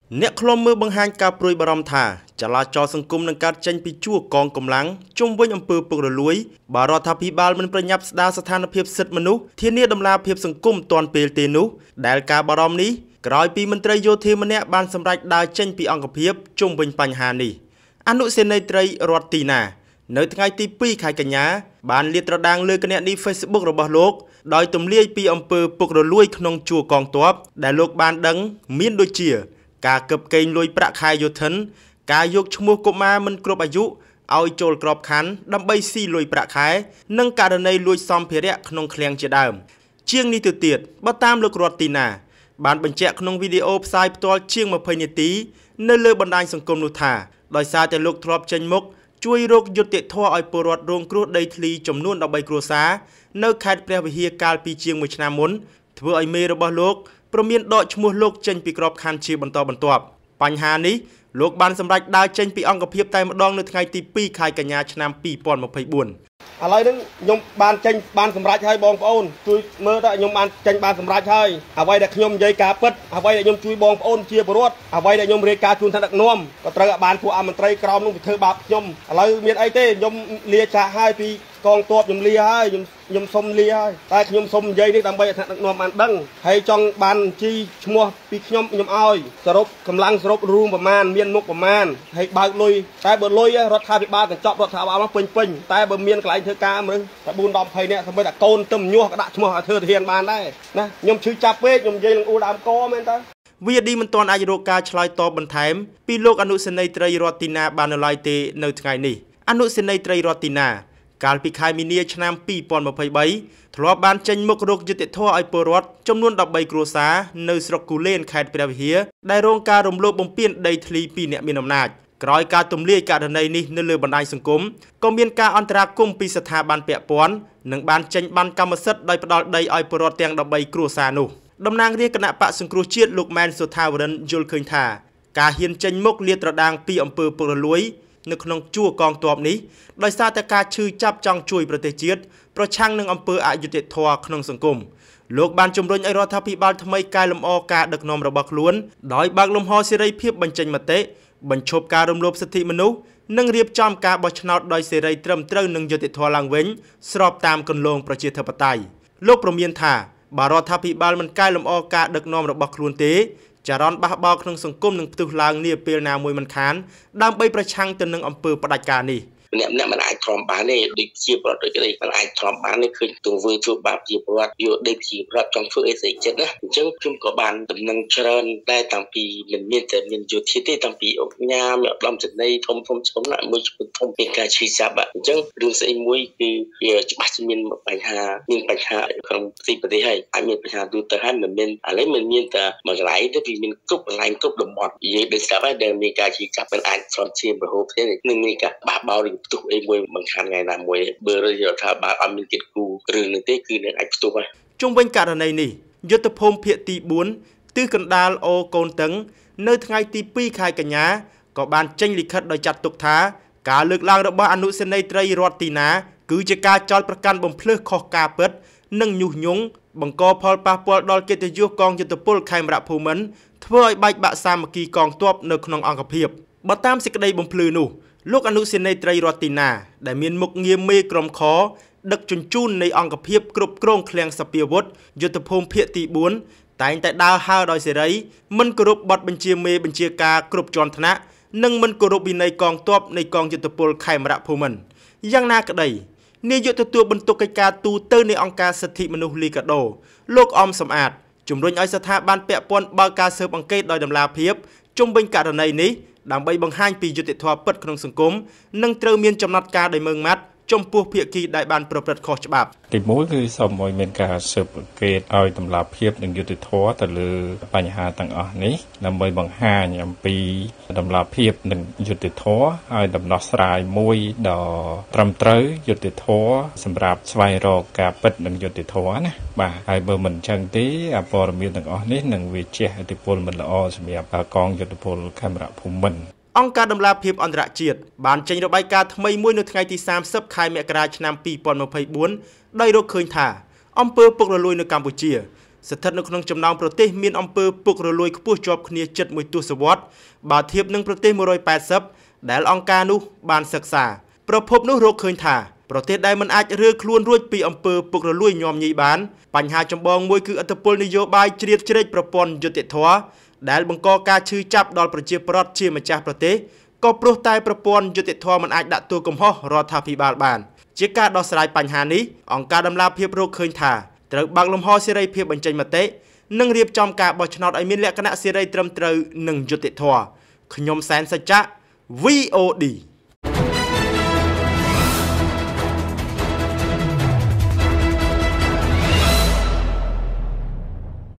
អ្នកខ្លំមើលបង្ហាញការព្រួយបារម្ភថាចលាចលសង្គមនឹងកើតចេញពីជួរកងកម្លាំងជុំវិញអំពើពុករលួយបើរដ្ឋាភិបាលមិនប្រញាប់ស្ដារស្ថានភាពសិទ្ធិមនុស្សធានាដំណាភាពសង្គមទាន់ពេលទេនោះដែលការបារម្ភនេះក្រោយពីមន្ត្រីយោធាម្នាក់បានសម្រេចដើរចេញពីអង្គភាពជុំវិញបញ្ហានេះអនុសេនីយ៍ត្រីរដ្ឋទីណានៅថ្ងៃទី2ខែកញ្ញាបានលាតត្រដាងលើគណនី Facebook របស់លោកដោយទម្លាយពីអំពើពុករលួយក្នុងជួរកងទ័ពដែលលោកបានដឹងមានដូចជាការកឹបកេងលុយប្រាក់ខែយោធិនការយកឈ្មោះកុមារមិនគ្រប់អាយុឲ្យចូលក្របខ័ណ្ឌដើម្បីស៊ីលុយប្រាក់ខែនិងករណីលួចសម្ភារៈក្នុងឃ្លាំងជាដើមជាងនេះទៅទៀតបើតាមលោករដ្ឋទីណាបានបញ្ជាក់ក្នុងវីដេអូផ្សាយផ្ទាល់ជាង20នាទីនៅលើបណ្ដាញសង្គមនោះថាដោយសារតែលោកធ្លាប់ចេញមុខជួយរកយុត្តិធម៌ឲ្យពលរដ្ឋរងគ្រោះដីធ្លីចំនួន13គ្រួសារនៅខេត្តព្រះវិហារកាលពីជាង1ឆ្នាំមុនធ្វើឲ្យមេរបស់លោកព្រមានដកឈ្មោះលោកចេញពីក្របខ័ណ្ឌជាបន្តបន្ទាប់បញ្ហានេះលោកបានសម្រេចដើរចេញពីអង្គភាពតែម្ដងនៅថ្ងៃទី2ខែកញ្ញាឆ្នាំ2024ឥឡូវនេះខ្ញុំបានចេញបានសម្រេចហើយបងប្អូនជួយមើលថាខ្ញុំបានចេញបានសម្រេចហើយអ្វីដែលខ្ញុំនិយាយការពិតអ្វីដែលខ្ញុំជួយបងប្អូនជាពលរដ្ឋអ្វីដែលខ្ញុំរាយការណ៍ជូនថ្នាក់ដឹកនាំក៏ត្រូវឲ្យបានពួកអមន្ត្រីក្រមនោះទៅធ្វើបាបខ្ញុំឥឡូវមានអីទេខ្ញុំលាចាកហើយពីកងទ័ពខ្ញុំលាហើយខ្ញុំសុំលាហើយតែខ្ញុំសុំនិយាយនេះដើម្បីឲ្យថ្នាក់ដឹកនាំបានដឹងហើយចង់បានជីឈ្មោះពីខ្ញុំឲ្យសរុបកម្លាំងសរុបរួមប្រមាណមានមុខប្រមាណហើយបើកលុយតែបើលុយរដ្ឋាភិបាលកញ្ចប់រដ្ឋាភិបាលពេញតែបើមានកន្លែងធ្វើការមនុស្សតែ4 10 20នាក់សម្រាប់តែកូនទៅញាស់ក៏ដាក់ឈ្មោះឲ្យធ្វើធានបានដែរណាខ្ញុំឈឺចាប់ពេកខ្ញុំនិយាយនឹងអ៊ូដើមកមែនតើវាឌីមិនទាន់អាចរកការឆ្លើយតបបន្ថែមពីលោកអនុសេនីយ៍ត្រីរដ្ឋទីណាបាននៅឡើយទេនៅថ្ងៃនេះអនុសេនីយ៍ត្រីរដ្ឋទីណាកាលពីខែមីនាឆ្នាំ2023ធ្លាប់បានចេញមុខរកយុត្តិធម៌ឲ្យពលរដ្ឋចំនួន13គ្រួសារនៅស្រុកគូលែនខេត្តព្រះវិហារដែលរងការរំលោភបំពានដីធ្លីពីអ្នកមានអំណាចក្រោយការទម្លាយករណីនេះនៅលើបណ្ដាញសង្គមក៏មានការអន្តរាគមន៍ពីស្ថាប័នពាក់ព័ន្ធនិងបានចេញបានកម្មសិទ្ធិដោយផ្ដាល់ដីឲ្យពលរដ្ឋទាំង13គ្រួសារនោះតំណាងរាជគណៈបកសង្គ្រោះជាតិលោកម៉ែនសុថាវរិនយល់ឃើញថាការហ៊ានចេញមុខលាតត្រដាងពីអំពើពុករលួយនៅក្នុងជួរកងទ័ពនេះដោយសារតែការឈឺចាប់ចង់ជួយប្រទេសជាតិប្រឆាំងនឹងអំពើអយុត្តិធម៌ក្នុងសង្គមលោកបានជំរុញឲ្យរដ្ឋាភិបាលថ្មីកែលម្អការដឹកនាំរបស់ខ្លួនដោយបើកលំហសេរីភាពបញ្ចេញមតិបញ្ឈប់ការរំលោភសិទ្ធិមនុស្សនិងរៀបចំការបោះឆ្នោតដោយសេរីត្រឹមត្រូវនិងយុត្តិធម៌ឡើងវិញស្របតាមគន្លងប្រជាធិបតេយ្យលោកព្រមានថាបើរដ្ឋាភិបាលមិនកែលម្អការដឹកនាំរបស់ខ្លួនទេចរន្តបះបោរក្នុងសង្គមនឹងផ្ទុះឡើងនាពេលណាមួយមិនខានដើម្បីប្រឆាំងទៅនឹងអំពើផ្ដាច់ការនេះអ្នកមិនអាចទ្រាំបានទេដូចជាប្រតិកម្មមិនអាចទ្រាំបានទេឃើញទង្វើធ្វើបាបជាប្រវត្តិយកដេកជាប្រវត្តិចង់ធ្វើអីស្អីចិត្តណាអញ្ចឹងខ្ញុំក៏បានដំណឹងច្រើនតែតាំងពីមិនមានតែមានយោធាទេតាំងពីអង្គញាមានឧត្តមសេនីយ៍ធំចំណាក់មួយធំពីការឈីចាប់អញ្ចឹងរឿងស្អីមួយគឺវាច្បាស់ជាមានបញ្ហាក្នុងប្រទេសហើយអាចមានបញ្ហាទូទៅហើយមិនមែនឥឡូវមិនមានតែមួយកន្លែងទេវាមានគ្រប់កន្លែងគ្រប់តំបន់និយាយដូចស្រាប់ហើយដែលមានការឈីចាប់មិនអាចស្របជាប្រហូបទេនឹងមានការបះបោរផ្ទុះអីមួយមិនខានថ្ងៃណាមួយបើរដ្ឋាភិបាលអត់មានគិតគូររឿងនេះទេគឺនឹងអាចផ្ទុះហើយជុំវិញករណីនេះយុទ្ធភូមិភាគទី4ទិសកណ្ដាលអូកូនតឹងនៅថ្ងៃទី2ខែកញ្ញាក៏បានចេញលិខិតដោយចាត់ទុកថាការលើកឡើងរបស់អនុសេនីយ៍ត្រីរដ្ឋទីណាគឺជាការចោទប្រកាន់បំភ្លឺខុសការពិតនិងញុះញង់បង្កផលប៉ះពាល់ដល់កិត្តិយសកងយុទ្ធពលខេមរៈភូមិន្ទធ្វើឲ្យបែកបាក់សាមគ្គីកងទ័ពនៅក្នុងអង្គភាពបើតាមសេចក្តីបំភ្លឺនោះលោកអនុសេនីយ៍ត្រីរដ្ឋទីណាដែលមានមុខងារមេក្រុមខដឹកជញ្ជូននៃអង្គភាពគ្រប់គ្រងឃ្លាំងសព្វាវុធយុទ្ធភូមិភាគទី4តែងតែដើរហើរដោយសេរីមិនគោរពបទបញ្ជាមេបញ្ជាការគ្រប់ជាន់ថ្នាក់និងមិនគោរពវិន័យកងទ័ពនៃកងយុទ្ធពលខេមរៈភូមិន្ទយ៉ាងណាក្តីនាយកទទួលបន្ទុកកិច្ចការទូតនៃអង្គការសិទ្ធិមនុស្សលីកាដូលោកអំសំអាតជំរុញឲ្យស្ថាប័នពាក់ព័ន្ធបើកការស៊ើបអង្កេតដោយតម្លាភាពជុំវិញករណីនេះដើម្បីបង្ហាញពីយុត្តិធម៌ពិតក្នុងសង្គមនិងត្រូវមានចំណាត់ការដោយម៉ឺងម៉ាត់ចំពោះភាគីដែលបានប្រព្រឹត្តខុសច្បាប់ទី1គឺសូមឲ្យមានការស៊ើបអង្កេតឲ្យតម្លាភាពនិងយុត្តិធម៌ទៅលើបញ្ហាទាំងអស់នេះដើម្បីបង្ហាញអំពីតម្លាភាពនិងយុត្តិធម៌ឲ្យដំណោះស្រាយមួយដ៏ត្រឹមត្រូវយុត្តិធម៌សម្រាប់ស្វែងរកការពិតនិងយុត្តិធម៌ណាបាទហើយបើមិនអញ្ចឹងទេព័ត៌មានទាំងអស់នេះនឹងវាជះឥទ្ធិពលមិនល្អសម្រាប់កងយុទ្ធពលខេមរៈភូមិន្ទអង្គការដំឡាភិបអន្តរជាតិបានចេញរបាយការណ៍ថ្មីមួយនៅថ្ងៃទី30ខែមករាឆ្នាំ2024ដោយរកឃើញថាអំពើពុករលួយនៅកម្ពុជាស្ថិតនៅក្នុងចំណោមប្រទេសមានអំពើពុករលួយខ្ពស់ជាប់គ្នាជិតមួយទសវត្សរ៍បើធៀបនឹងប្រទេស180ដែលអង្គការនោះបានសិក្សាប្រភពនោះរកឃើញថាប្រទេសដែលមិនអាចរើខ្លួនរួចពីអំពើពុករលួយញោមញីបានបញ្ហាចម្បងមួយគឺឥទ្ធិពលនយោបាយជ្រៀតជ្រែកប្រព័ន្ធយុត្តិធម៌ដែលបង្កការឈឺចាប់ដល់ប្រជាពលរដ្ឋជាម្ចាស់ប្រទេសក៏ព្រោះតែប្រព័ន្ធយុត្តិធម៌មិនអាចដាក់ទោសកំហុសរដ្ឋាភិបាលបានជាការដោះស្រាយបញ្ហានេះអង្គការដំណាភៀបរកឃើញថាត្រូវបើកលំហសេរីភាពបញ្ចេញមតិនិងរៀបចំការបោះឆ្នោតឲ្យមានលក្ខណៈសេរីត្រឹមត្រូវនិងយុត្តិធម៌ខ្ញុំសែនសច្ចៈ VOD